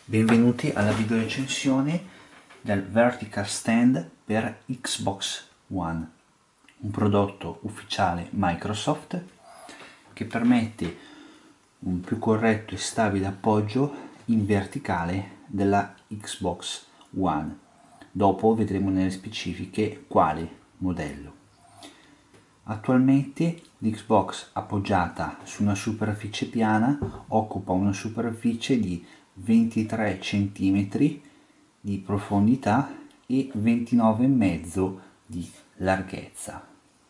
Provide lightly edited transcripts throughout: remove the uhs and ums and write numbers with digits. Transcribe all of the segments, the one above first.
Benvenuti alla video recensione del Vertical Stand per Xbox One, un prodotto ufficiale Microsoft che permette un più corretto e stabile appoggio in verticale della Xbox One. Dopo vedremo nelle specifiche quale modello. Attualmente l'Xbox appoggiata su una superficie piana occupa una superficie di 23 cm di profondità e 29,5 di larghezza,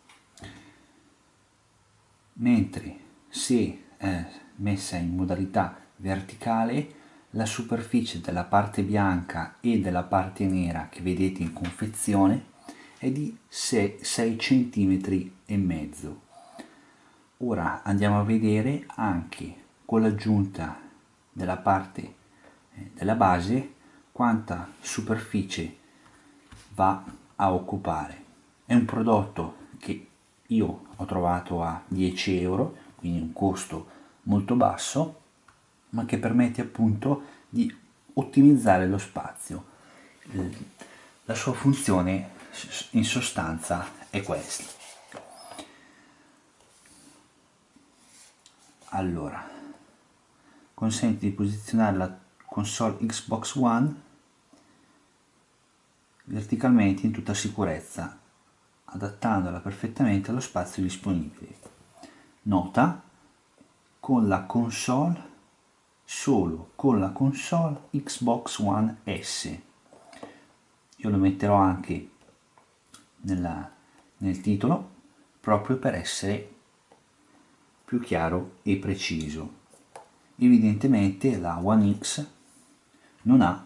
mentre se messa in modalità verticale la superficie della parte bianca e della parte nera che vedete in confezione è di 6 cm e mezzo. Ora andiamo a vedere anche con l'aggiunta della parte della base quanta superficie va a occupare. È un prodotto che io ho trovato a 10 euro, quindi un costo molto basso, ma che permette appunto di ottimizzare lo spazio. La sua funzione in sostanza è questa. Allora, consente di posizionare la console Xbox One verticalmente in tutta sicurezza, adattandola perfettamente allo spazio disponibile. Nota: con la console, solo con la console Xbox One S. Io lo metterò anche nel titolo proprio per essere più chiaro e preciso. Evidentemente la One X non ha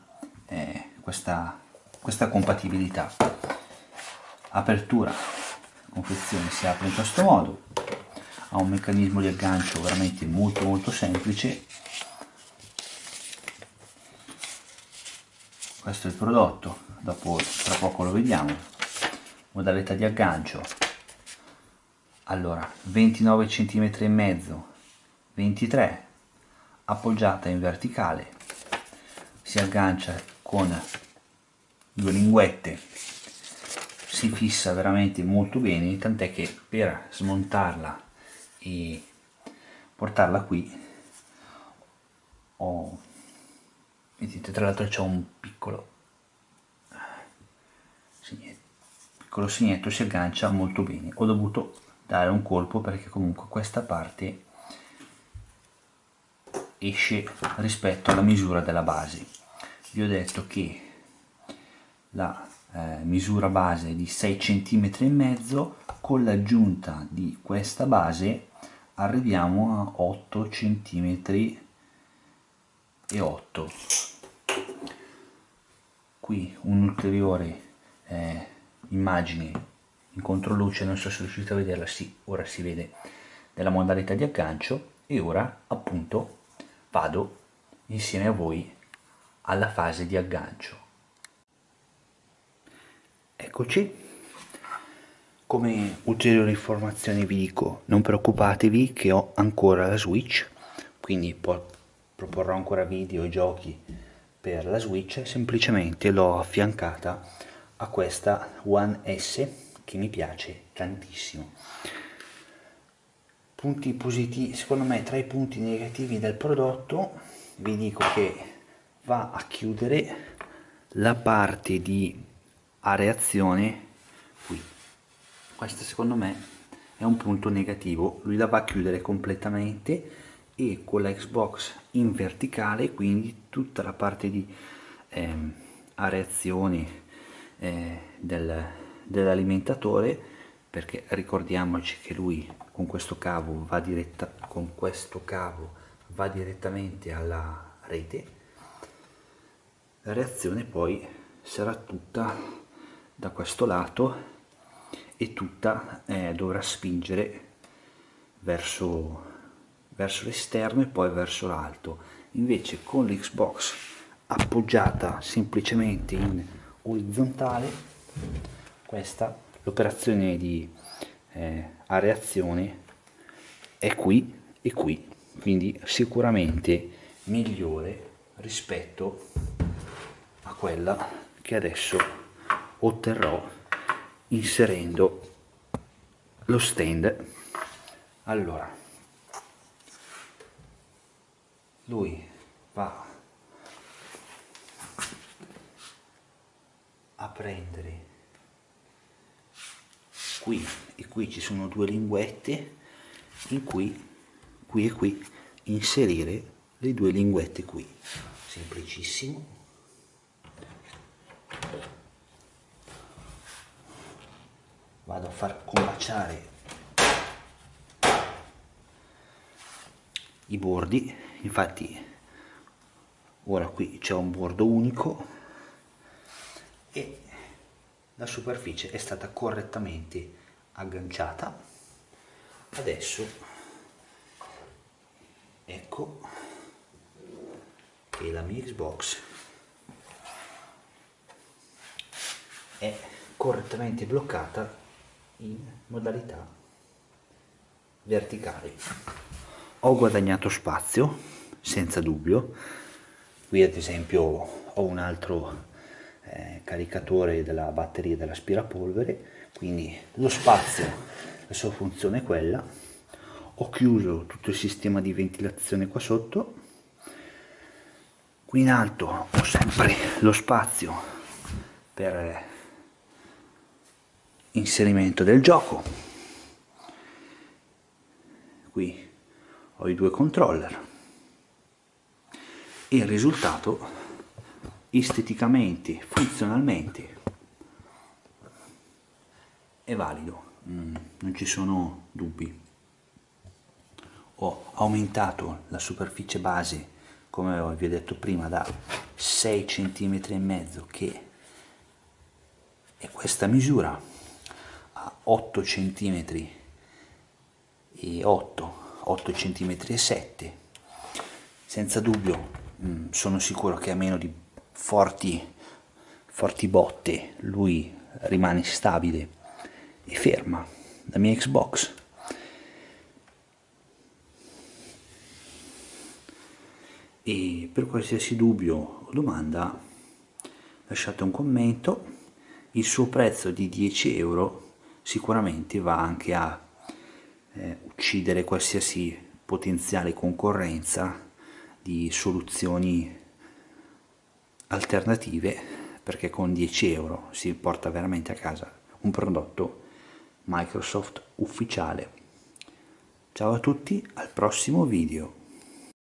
questa compatibilità. Apertura, la confezione si apre in questo modo, ha un meccanismo di aggancio veramente molto semplice. Questo è il prodotto, dopo tra poco lo vediamo. Modalità di aggancio, allora 29 cm e mezzo, 23, appoggiata in verticale, si aggancia con due linguette, si fissa veramente molto bene, tant'è che per smontarla e portarla qui vedete, tra l'altro c'è un piccolo segnetto, si aggancia molto bene. Ho dovuto dare un colpo perché comunque questa parte esce rispetto alla misura della base. Vi ho detto che la misura base è di 6 cm e mezzo, con l'aggiunta di questa base arriviamo a 8 cm e 8. Qui un'ulteriore immagine in controluce, non so se riuscite a vederla, sì, ora si vede, della modalità di aggancio. E ora appunto vado insieme a voi alla fase di aggancio. Eccoci. Come ulteriori informazioni vi dico, non preoccupatevi che ho ancora la Switch, quindi proporrò ancora video e giochi per la Switch, semplicemente l'ho affiancata a questa One S che mi piace tantissimo. Punti positivi, secondo me, tra i punti negativi del prodotto vi dico che va a chiudere la parte di areazione qui. Questo secondo me è un punto negativo, lui la va a chiudere completamente, e con la Xbox in verticale, quindi tutta la parte di areazione dell'alimentatore, perché ricordiamoci che lui con questo cavo va direttamente alla rete. La reazione poi sarà tutta da questo lato e tutta dovrà spingere verso l'esterno e poi verso l'alto. Invece con l'Xbox appoggiata semplicemente in orizzontale, questa l'operazione di areazione è qui e qui, quindi sicuramente migliore rispetto a quella che adesso otterrò inserendo lo stand. Allora, lui va a prendere qui, e qui ci sono due linguette in cui e qui inserire le due linguette qui, semplicissimo. Vado a far combaciare i bordi, infatti ora qui c'è un bordo unico e la superficie è stata correttamente agganciata. Adesso ecco che la mia Xbox è correttamente bloccata in modalità verticale. Ho guadagnato spazio senza dubbio. Qui ad esempio ho un altro caricatore della batteria dell'aspirapolvere, quindi lo spazio, la sua funzione è quella. Ho chiuso tutto il sistema di ventilazione qua sotto. Qui in alto ho sempre lo spazio per inserimento del gioco. Qui ho i due controller e il risultato esteticamente, funzionalmente è valido, non ci sono dubbi. Ho aumentato la superficie base, come vi ho detto prima, da 6 cm e mezzo, che è questa misura, a 8 cm e 8 cm e 7. Senza dubbio sono sicuro che a meno di forti botte lui rimane stabile e ferma. La mia Xbox e per qualsiasi dubbio o domanda lasciate un commento. Il suo prezzo di 10 euro sicuramente va anche a uccidere qualsiasi potenziale concorrenza di soluzioni alternative, perché con 10 euro si porta veramente a casa un prodotto Microsoft ufficiale. Ciao a tutti, al prossimo video.